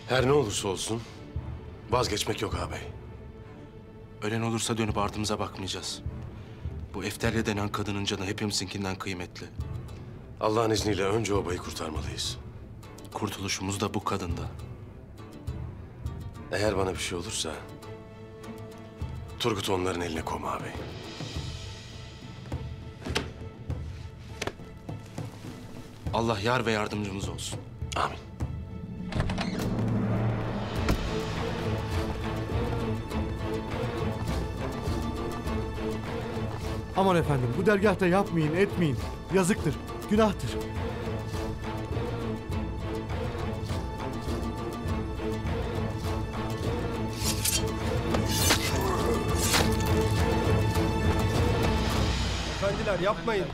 Her ne olursa olsun vazgeçmek yok ağabey. Ölen olursa dönüp ardımıza bakmayacağız. Bu Eftelya denen kadının canı hepimizinkinden kıymetli. Allah'ın izniyle önce obayı kurtarmalıyız. Kurtuluşumuz da bu kadında. Eğer bana bir şey olursa Turgut'u onların eline koyma ağabey. Allah yar ve yardımcımız olsun. Amin. Aman efendim, bu dergahta yapmayın, etmeyin. Yazıktır, günahtır. Efendiler yapmayın.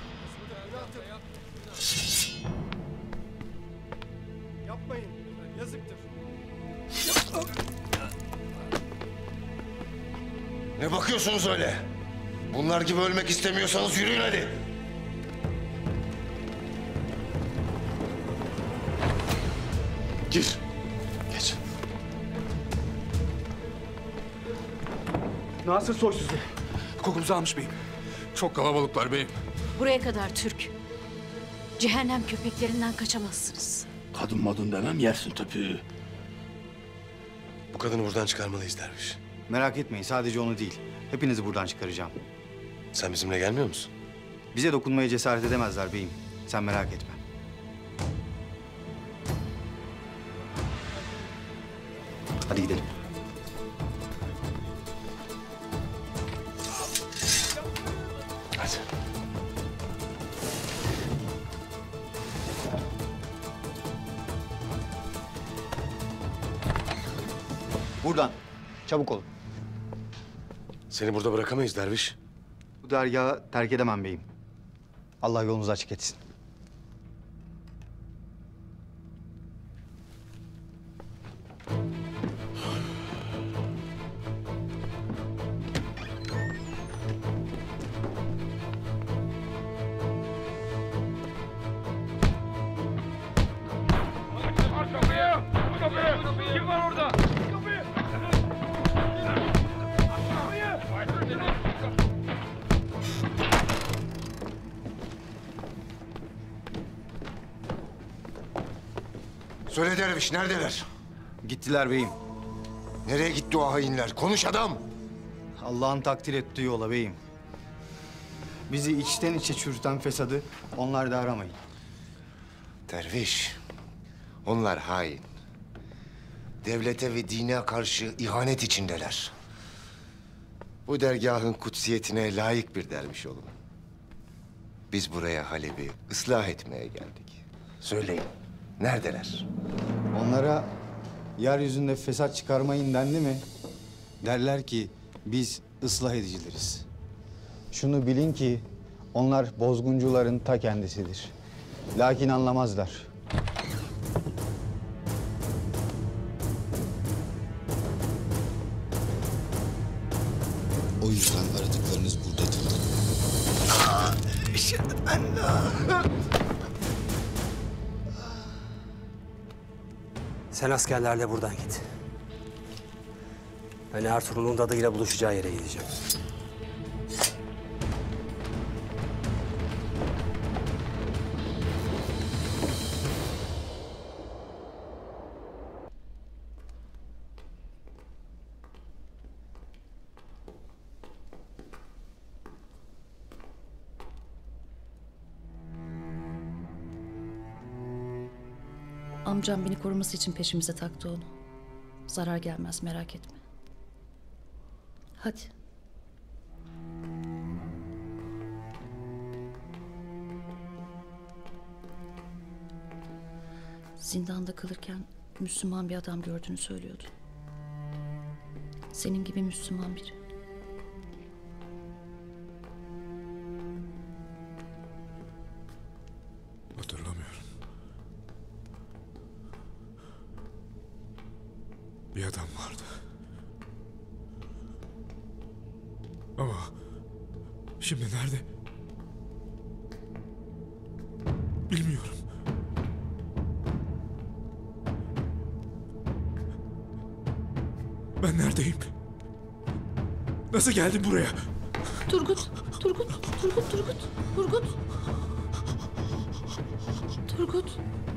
Yapmayın, yazıktır. Ne bakıyorsunuz öyle? Bunlar gibi ölmek istemiyorsanız yürüyün hadi. Gir. Geç. Nasır soysuzu. Kokumuzu almış beyim. Çok kalabalıklar beyim. Buraya kadar Türk. Cehennem köpeklerinden kaçamazsınız. Kadın madın demem yersin töpüğü. Bu kadını buradan çıkarmalıyız derviş. Merak etmeyin, sadece onu değil. Hepinizi buradan çıkaracağım. Sen bizimle gelmiyor musun? Bize dokunmaya cesaret edemezler beyim. Sen merak etme. Hadi gidelim. Hadi. Buradan. Çabuk olun. Seni burada bırakamayız derviş. Bu dergahı terk edemem beyim. Allah yolunuzu açık etsin. Kim var orada? Söyle derviş, neredeler? Gittiler beyim. Nereye gitti o hainler? Konuş adam! Allah'ın takdir ettiği yola beyim. Bizi içten içe çürüten fesadı onlar da aramayın. Derviş, onlar hain. Devlete ve dine karşı ihanet içindeler. Bu dergahın kutsiyetine layık bir derviş olun. Biz buraya Halep'i ıslah etmeye geldik. Söyleyin, neredeler? Onlara yeryüzünde fesat çıkarmayın dendi mi? Derler ki biz ıslah edicileriz. Şunu bilin ki onlar bozguncuların ta kendisidir. Lakin anlamazlar. O yüzden aradıklarınız buradadır. Sen askerlerle buradan git. Ben Ertuğrul'un dadıyla buluşacağı yere gideceğim. Amcam beni koruması için peşimize taktı onu. Zarar gelmez, merak etme. Hadi. Zindanda kalırken Müslüman bir adam gördüğünü söylüyordu. Senin gibi Müslüman biri. Hatırlamıyorum. Bir adam vardı. Ama şimdi nerede? Bilmiyorum. Ben neredeyim? Nasıl geldim buraya? Turgut, Turgut, Turgut, Turgut, Turgut. Turgut.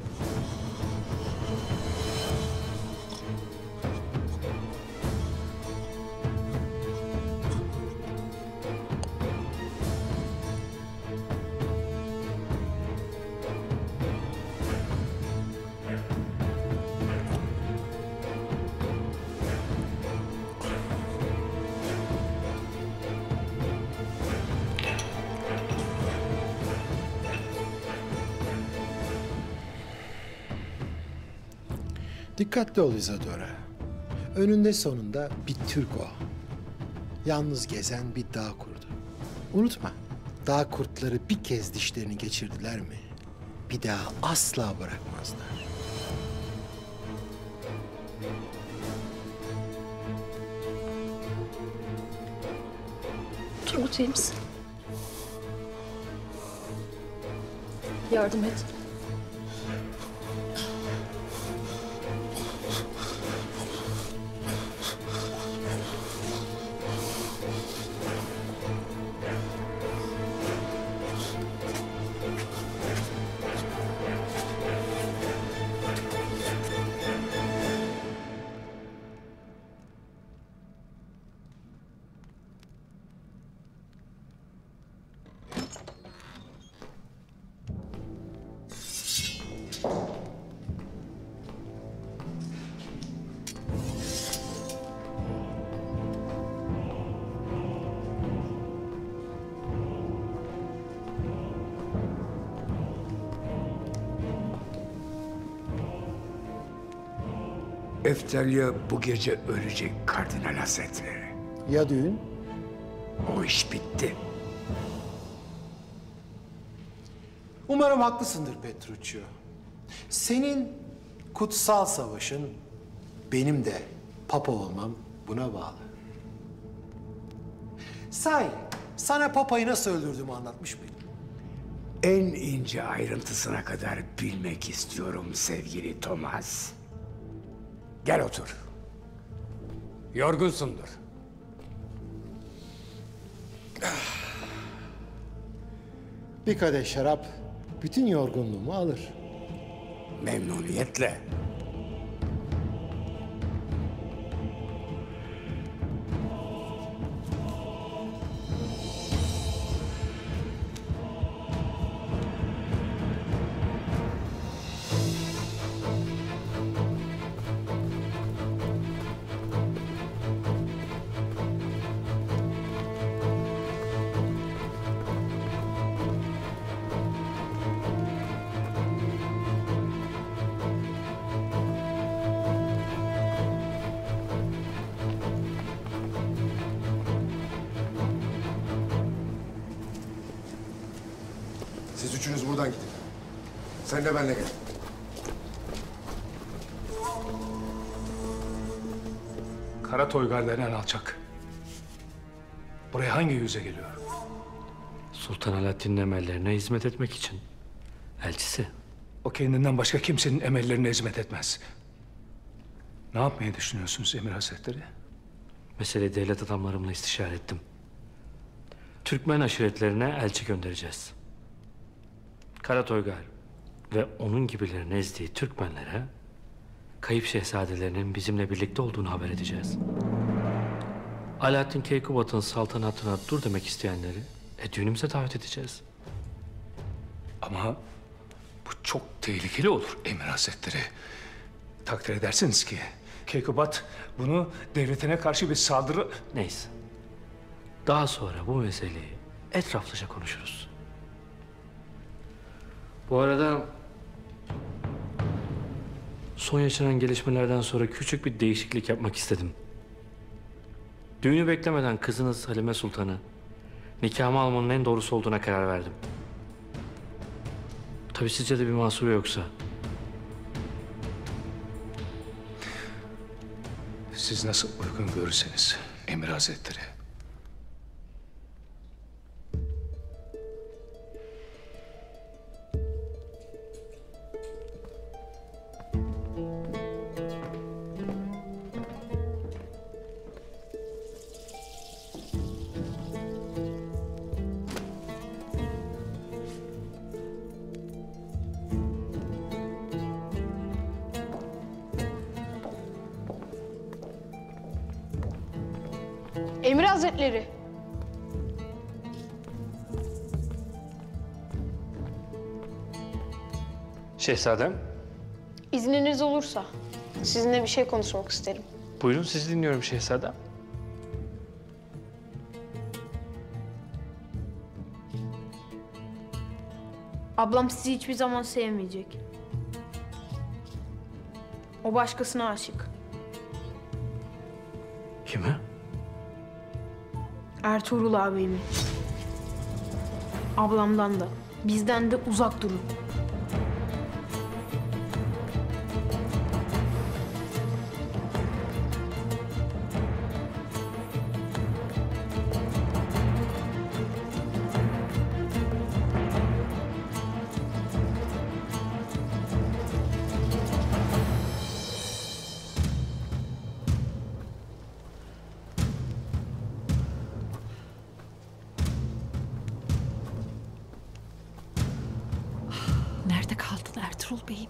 Dikkatli ol Isadora. Önünde sonunda bir Türk o. Yalnız gezen bir dağ kurdu. Unutma, dağ kurtları bir kez dişlerini geçirdiler mi, bir daha asla bırakmazlar. Turgut iyi misin? Yardım et. Eftelya bu gece ölecek Kardinal Hazretleri. Ya düğün? O iş bitti. Umarım haklısındır Petruccio. Senin kutsal savaşın, benim de papa olmam buna bağlı. Sahi, sana papayı nasıl öldürdüğümü anlatmış mıydım? En ince ayrıntısına kadar bilmek istiyorum sevgili Thomas. Gel otur. Yorgunsundur. Bir kadeh şarap bütün yorgunluğumu alır. Memnuniyetle. Siz üçünüz buradan gidin. Sen de benimle gel. Kara Toygar denen alçak. Buraya hangi yüze geliyor? Sultan Alaaddin'in emellerine hizmet etmek için. Elçisi. O kendinden başka kimsenin emellerine hizmet etmez. Ne yapmayı düşünüyorsunuz Emir Hazretleri? Meseleyi devlet adamlarımla istişare ettim. Türkmen aşiretlerine elçi göndereceğiz. Kara Toygar ve onun gibilerin ezdiği Türkmenlere kayıp şehzadelerinin bizimle birlikte olduğunu haber edeceğiz. Alaaddin Keykubat'ın saltanatına dur demek isteyenleri düğünümüze davet edeceğiz. Ama bu çok tehlikeli olur Emir Hazretleri. Takdir edersiniz ki Keykubat bunu devletine karşı bir saldırı... Neyse. Daha sonra bu meseleyi etraflıca konuşuruz. Bu arada son yaşanan gelişmelerden sonra küçük bir değişiklik yapmak istedim. Düğünü beklemeden kızınız Halime Sultan'ı nikahıma almanın en doğrusu olduğuna karar verdim. Tabii sizce de bir mahsuru yoksa. Siz nasıl uygun görürseniz Emir Hazretleri. Emir Hazretleri. Şehzadem, İzniniz olursa sizinle bir şey konuşmak isterim. buyurun sizi dinliyorum şehzadem. Ablam sizi hiçbir zaman sevmeyecek. O başkasına aşık. Kime? Ertuğrul ağabeyimi. Ablamdan da, bizden de uzak durun. Nerede kaldın Ertuğrul Bey'im?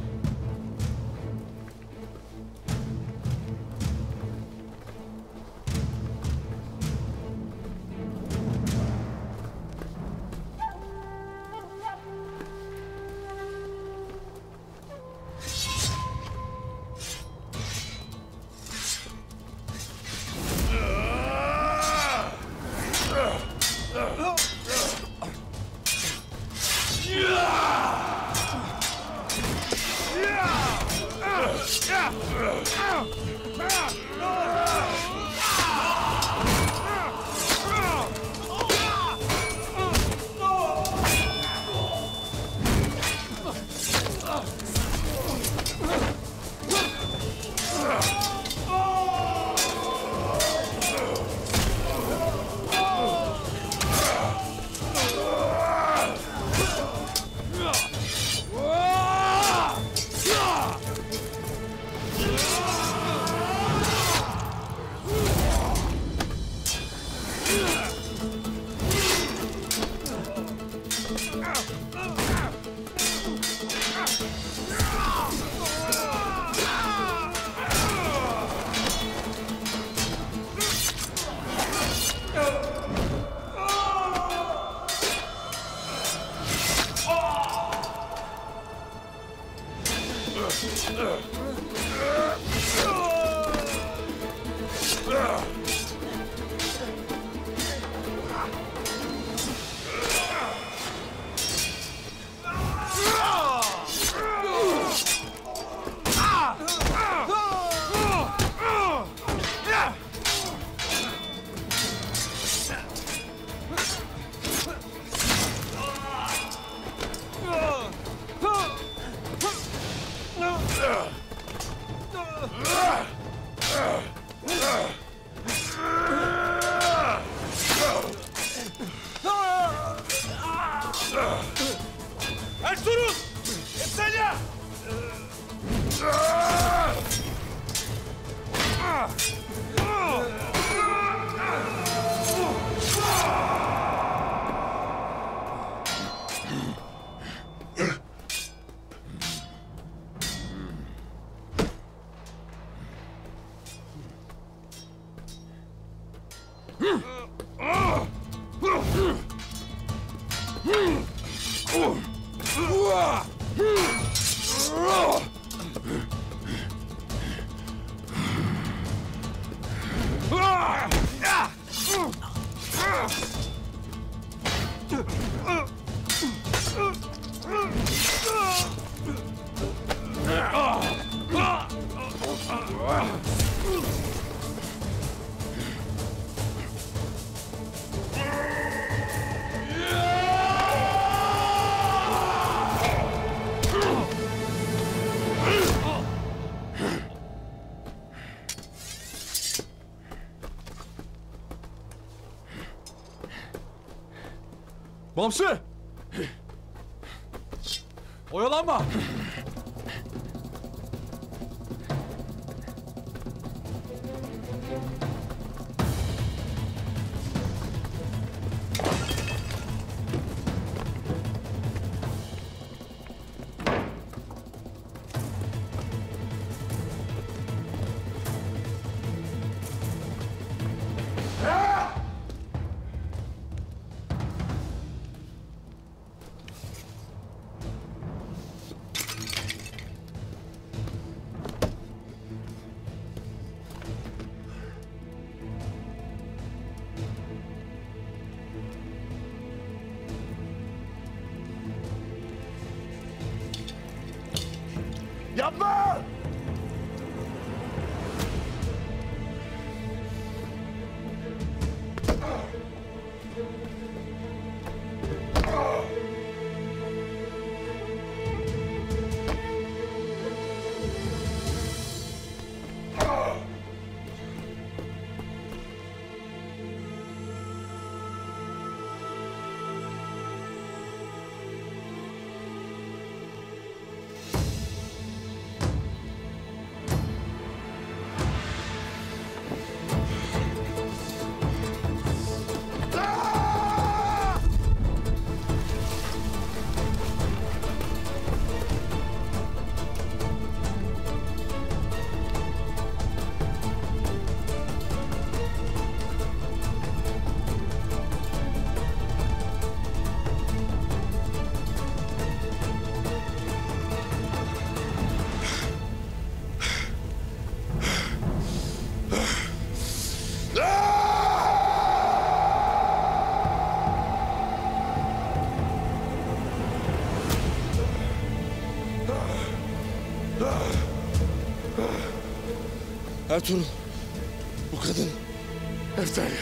Ertuğrul! Eftalya! Bamsı! Oyalanma! Yapma! Ertuğrul, bu kadın Eftalya.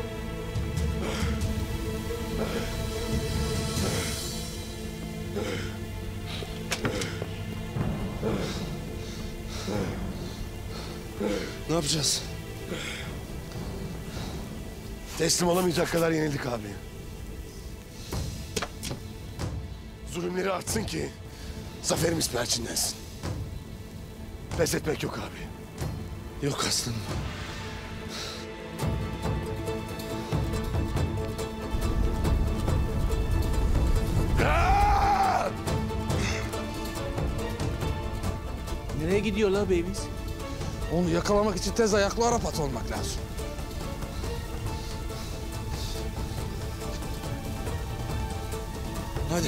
Ne yapacağız? Teslim olamayacak kadar yenildik abi. Zulümleri artsın ki zaferimiz perçinlensin. Pes etmek yok abi. Yok aslanım. Nereye gidiyor la babies? Onu yakalamak için tez ayaklı Arap atı olmak lazım. Hadi.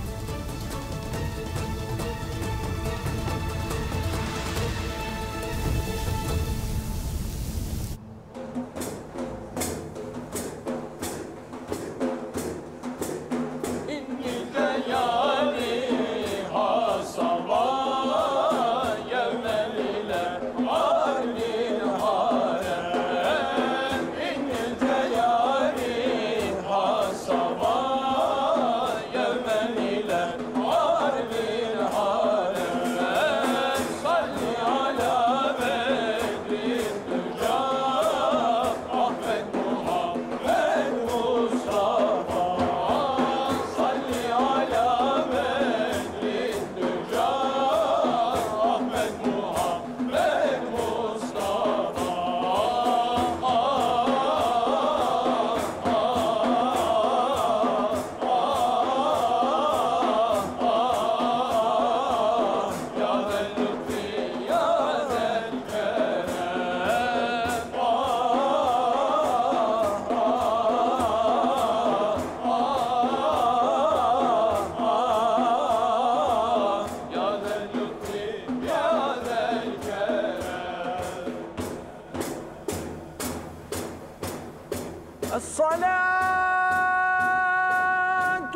الصلاة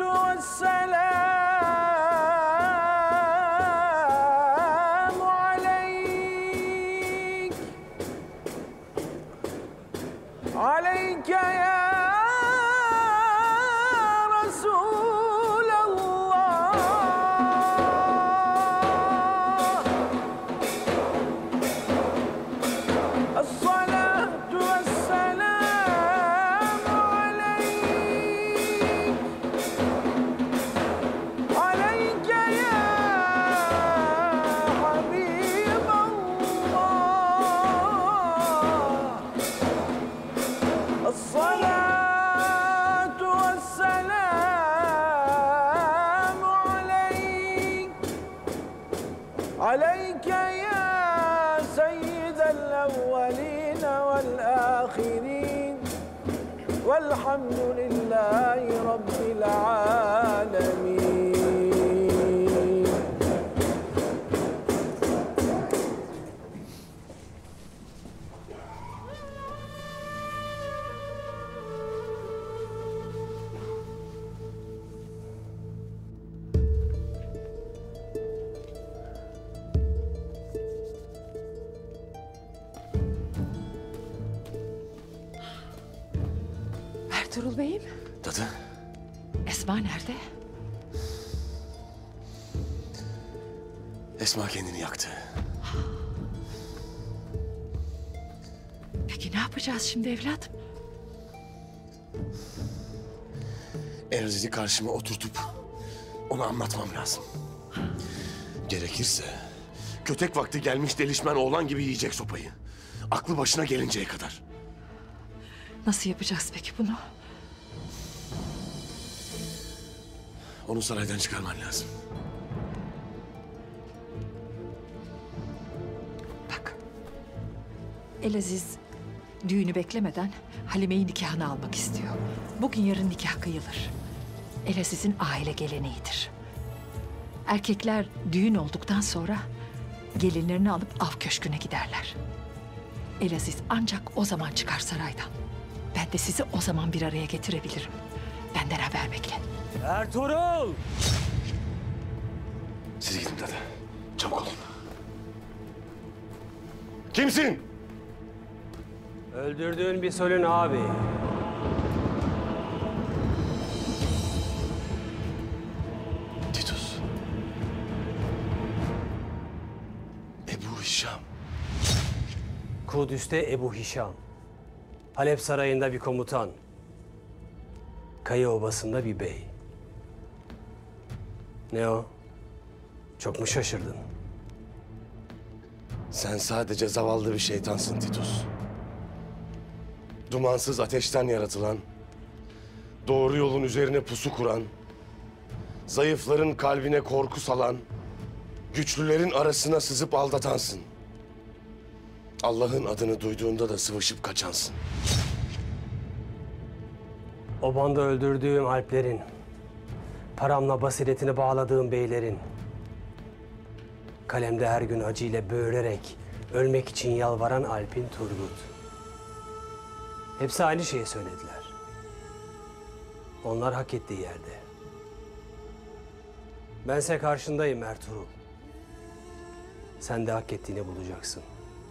والسلام عليك عليك يا رسول الله الصلاة والسلام عليك يا حبيب الله الصلاة والسلام عليك يا سيد الأولين والآخرين والحمد لله رب العالمين. Ertuğrul Bey'im. Dadı, Esma nerede? Esma kendini yaktı. Peki ne yapacağız şimdi evladım? Eraziz'i karşıma oturtup ona anlatmam lazım. Gerekirse kötek vakti gelmiş delişmen oğlan gibi yiyecek sopayı. Aklı başına gelinceye kadar. Nasıl yapacağız peki bunu? Onu saraydan çıkarman lazım. Elaziz düğünü beklemeden Halime'yi nikahına almak istiyor. Bugün yarın nikah kıyılır. Elaziz'in aile geleneğidir. Erkekler düğün olduktan sonra gelinlerini alıp av köşküne giderler. Elaziz ancak o zaman çıkar saraydan. Ben de sizi o zaman bir araya getirebilirim. Benden haber bekle. Ertuğrul! Siz gidin dadı. Çabuk olun. Kimsin? Öldürdüğün bir Sol'ün abi. Titus. Ebu Hişam. Kudüs'te Ebu Hişam. Halep Sarayı'nda bir komutan. Kaya Obası'nda bir bey. Ne o? Çok mu şaşırdın? Sen sadece zavallı bir şeytansın Titus. Dumansız ateşten yaratılan, doğru yolun üzerine pusu kuran, zayıfların kalbine korku salan, güçlülerin arasına sızıp aldatansın. Allah'ın adını duyduğunda da sıvışıp kaçansın. Obanda öldürdüğüm Alplerin, paramla basiretini bağladığım beylerin, kalemde her gün acıyla böğürerek ölmek için yalvaran Alp'in Turgut. Hepsi aynı şeyi söylediler. Onlar hak ettiği yerde. Bense karşındayım Ertuğrul. Sen de hak ettiğini bulacaksın.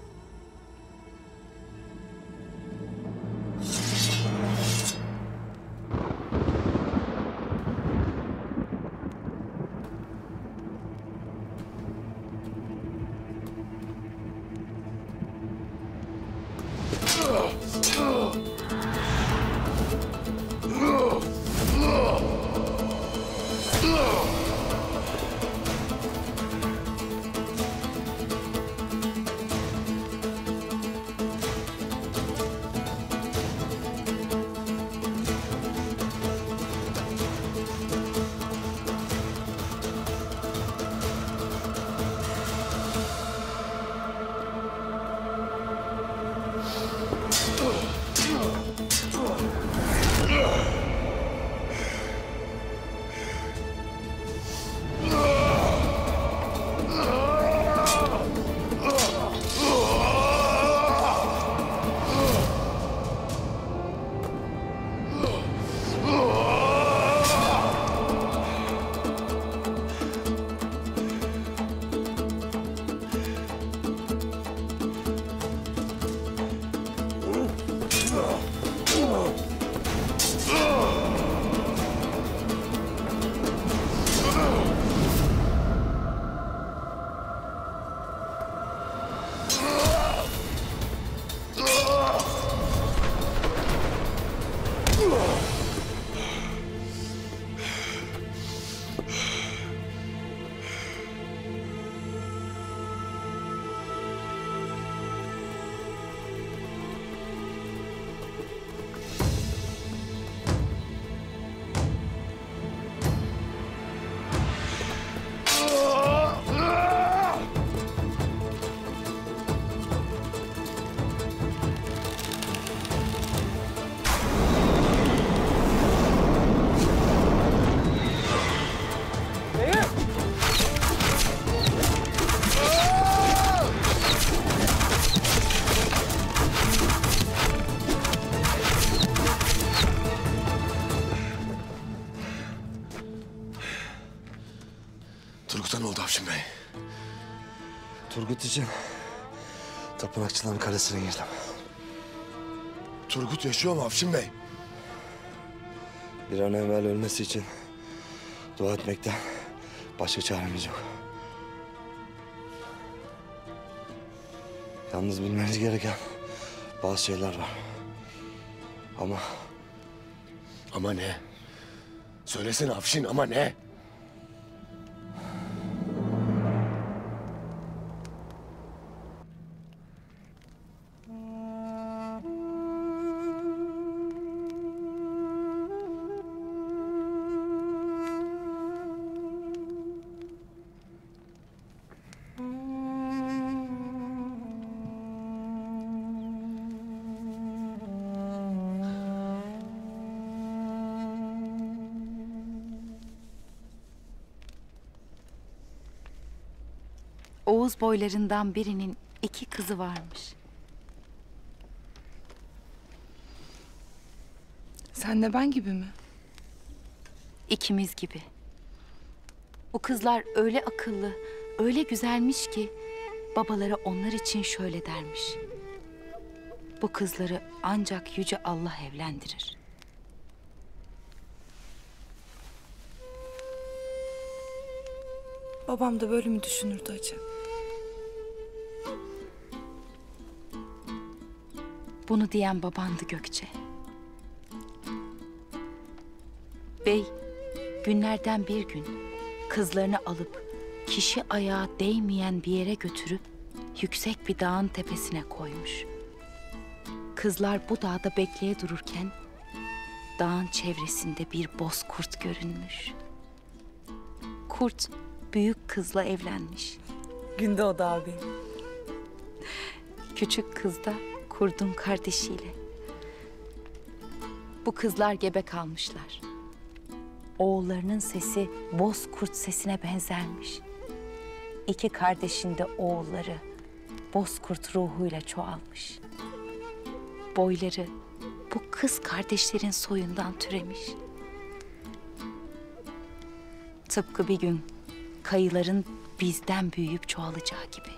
Turgut'a ne oldu Afşin Bey? Turgut için Tapınakçıların kalesine girdim. Turgut yaşıyor mu Afşin Bey? Bir an evvel ölmesi için dua etmekten başka çaremiz yok. Yalnız bilmeniz gereken bazı şeyler var. Ama... Ama ne? Söylesene Afşin, ama ne? Oğuz boylarından birinin 2 kızı varmış. Sen de ben gibi mi? İkimiz gibi. Bu kızlar öyle akıllı, öyle güzelmiş ki babaları onlar için şöyle dermiş: bu kızları ancak Yüce Allah evlendirir. Babam da böyle mi düşünürdü acaba? Bunu diyen babandı Gökçe. Bey, günlerden bir gün kızlarını alıp kişi ayağı değmeyen bir yere götürüp yüksek bir dağın tepesine koymuş. Kızlar bu dağda bekleye dururken dağın çevresinde bir bozkurt görünmüş. Kurt büyük kızla evlenmiş. Gündoğdu abi. Küçük kız da kurdun kardeşiyle. Bu kızlar gebe kalmışlar. Oğullarının sesi bozkurt sesine benzermiş. 2 kardeşin de oğulları bozkurt ruhuyla çoğalmış. Boyları bu kız kardeşlerin soyundan türemiş. Tıpkı bir gün kayıların bizden büyüyüp çoğalacağı gibi.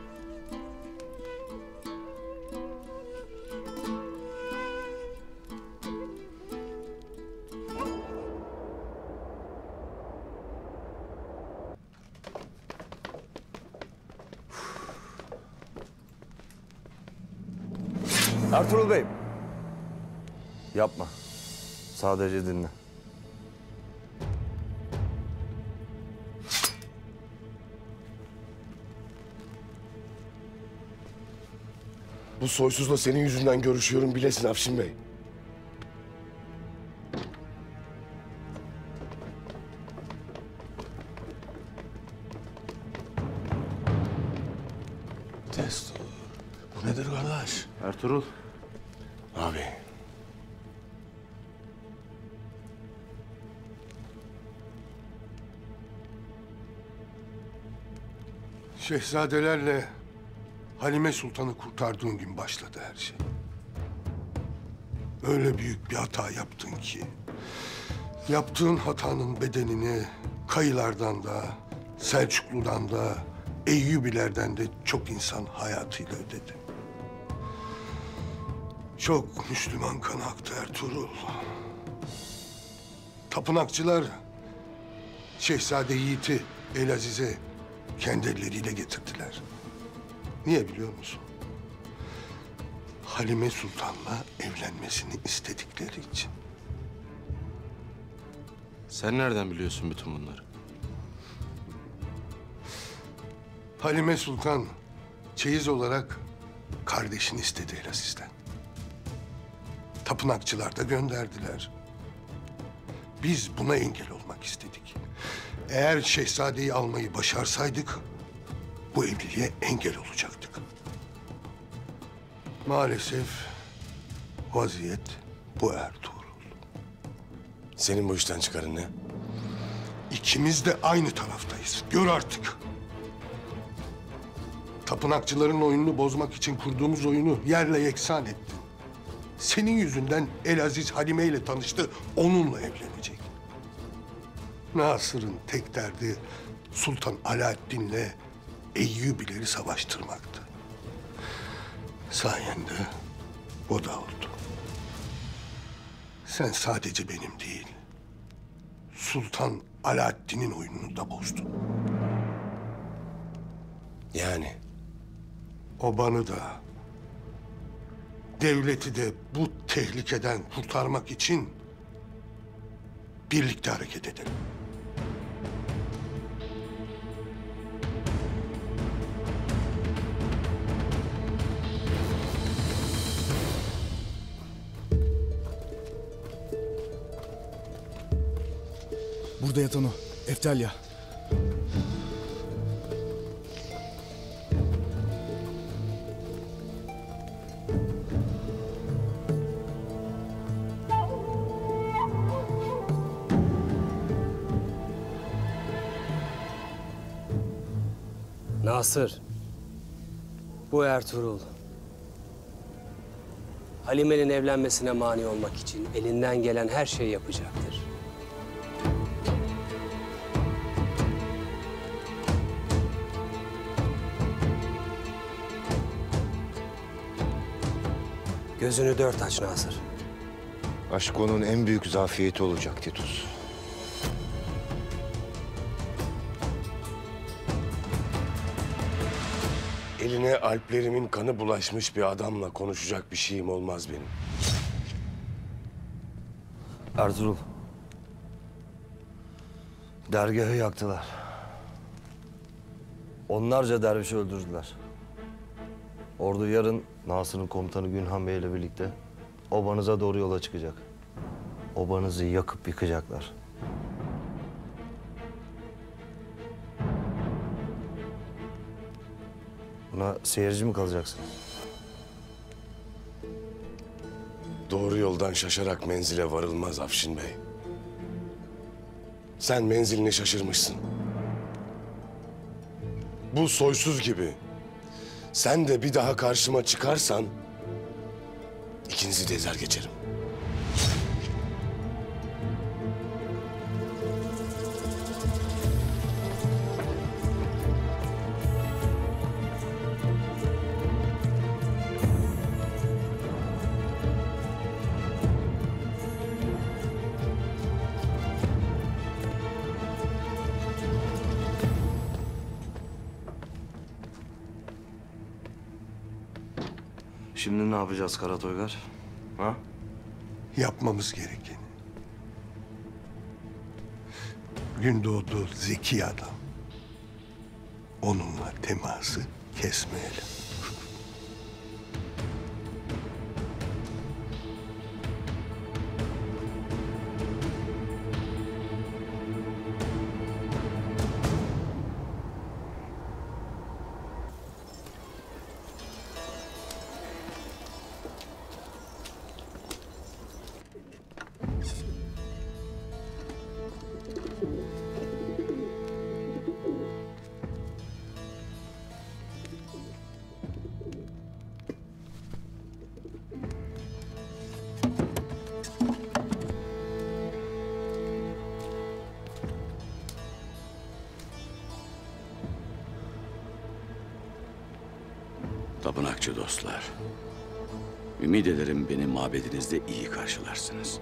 Ertuğrul Bey. Yapma. Sadece dinle. Bu soysuzla senin yüzünden görüşüyorum bilesin Afşin Bey. Destur. Bu nedir kardeş? Ertuğrul. Abi. Şehzadelerle Halime Sultan'ı kurtardığın gün başladı her şey. Öyle büyük bir hata yaptın ki... yaptığın hatanın bedenini Kayılardan da, Selçuklu'dan da, Eyyubilerden de çok insan hayatıyla ödedi. Çok Müslüman kanı aktı Ertuğrul. Tapınakçılar Şehzade Yiğit'i Elaziz'e kendi elleriyle getirdiler. Niye biliyor musun? Halime Sultan'la evlenmesini istedikleri için. Sen nereden biliyorsun bütün bunları? Halime Sultan çeyiz olarak kardeşini istedi Elaziz'den. Tapınakçılar da gönderdiler. Biz buna engel olmak istedik. Eğer şehzadeyi almayı başarsaydık bu evliliğe engel olacaktık. Maalesef vaziyet bu Ertuğrul. Senin bu işten çıkarın ne? İkimiz de aynı taraftayız. Gör artık. Tapınakçıların oyununu bozmak için kurduğumuz oyunu yerle yeksan ettin. Senin yüzünden Elaziz Halime ile tanıştı, onunla evlenecek. Nasır'ın tek derdi Sultan Alaaddin'le Eyyubileri savaştırmaktı. Sayende o da oldu. Sen sadece benim değil, Sultan Alaaddin'in oyununu da bozdu. Yani? Obanı da, devleti de bu tehlikeden kurtarmak için birlikte hareket edelim. Burada yatan o. Eftalya. Nasır. Bu Ertuğrul. Halime'nin evlenmesine mani olmak için elinden gelen her şeyi yapacaktır. Gözünü dört aç Nasır. Aşk onun en büyük zafiyeti olacak Titus. Eline alplerimin kanı bulaşmış bir adamla konuşacak bir şeyim olmaz benim. Ertuğrul. Dergahı yaktılar. Onlarca dervişi öldürdüler. Ordu yarın Nasır'ın komutanı Günhan Bey ile birlikte obanıza doğru yola çıkacak. Obanızı yakıp yıkacaklar. Buna seyirci mi kalacaksınız? Doğru yoldan şaşarak menzile varılmaz Afşin Bey. Sen menzilini şaşırmışsın. Bu soysuz gibi. Sen de bir daha karşıma çıkarsan ikinizi de ezer geçerim. Şimdi ne yapacağız Kara Toygar? Ha? Yapmamız gerekeni. Gündoğdu zeki adam. Onunla teması kesmeyelim. Tapınakçı dostlar, ümit ederim beni mabedinizde iyi karşılarsınız.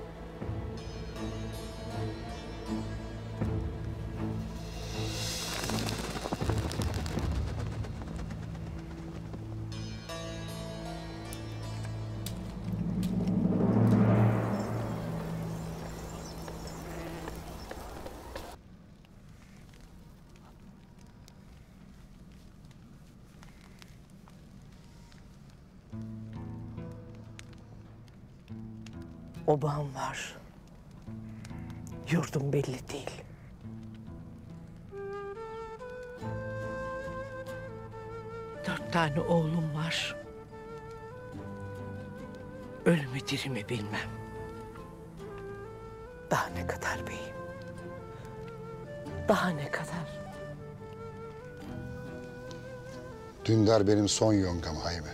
Obam var. Yurdum belli değil. Dört tane oğlum var. Ölümü dirimi bilmem. Daha ne kadar beyim? Daha ne kadar? Dündar benim son yongam Hayme.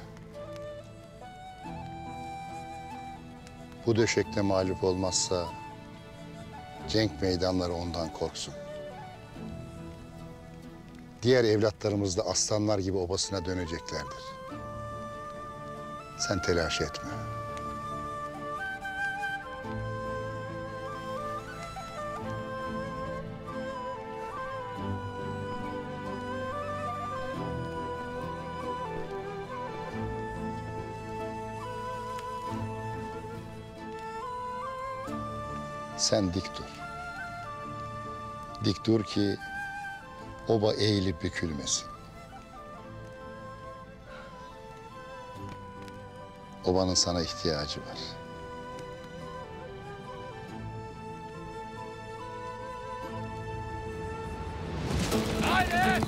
Bu döşekte mağlup olmazsa cenk meydanları ondan korksun. Diğer evlatlarımız da aslanlar gibi obasına döneceklerdir. Sen telaş etme. Sen dik dur. Dik dur ki oba eğilip bükülmesin. Obanın sana ihtiyacı var. Haydi!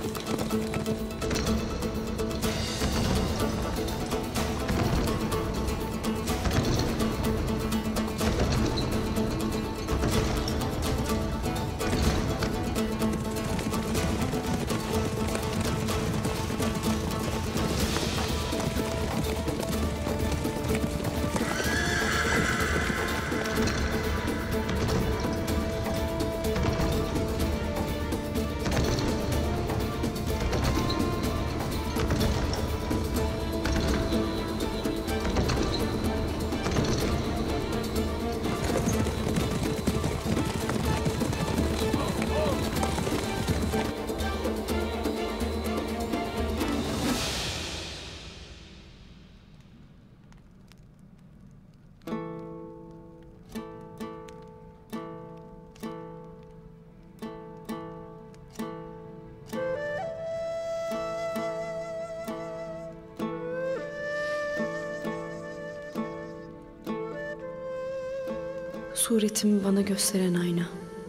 Suretimi bana gösteren ayna.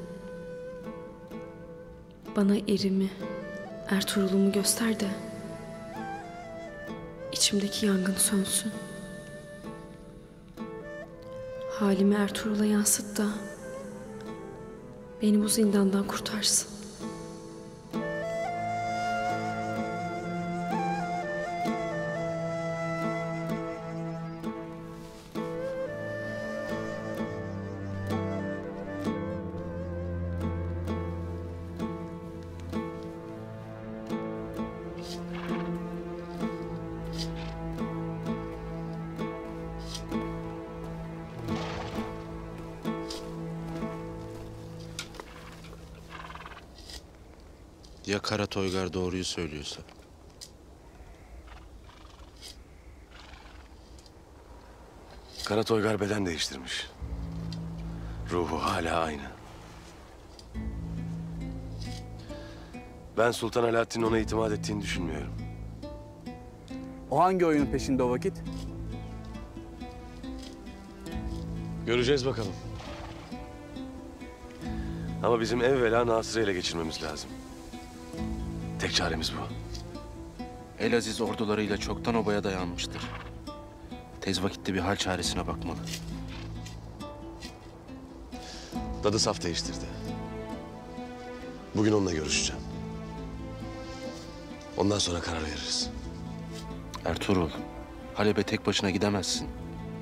Bana erimi, Ertuğrul'umu göster de içimdeki yangın sönsün. Halimi Ertuğrul'a yansıt da beni bu zindandan kurtarsın. Ya Kara Toygar doğruyu söylüyorsa? Kara Toygar beden değiştirmiş. Ruhu hala aynı. Ben Sultan Alaaddin'in ona itimat ettiğini düşünmüyorum. O hangi oyunun peşinde o vakit? Göreceğiz bakalım. Ama bizim evvela Nasır'ı ele geçirmemiz lazım. Tek çaremiz bu. Elaziz ordularıyla çoktan obaya dayanmıştır. Tez vakitte bir hal çaresine bakmalı. Dadı saf değiştirdi. Bugün onunla görüşeceğim. Ondan sonra karar veririz. Ertuğrul, Halep'e tek başına gidemezsin.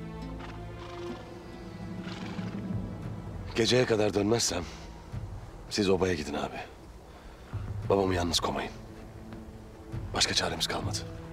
Geceye kadar dönmezsem siz obaya gidin abi. Babamı yalnız koymayın. Başka çaremiz kalmadı.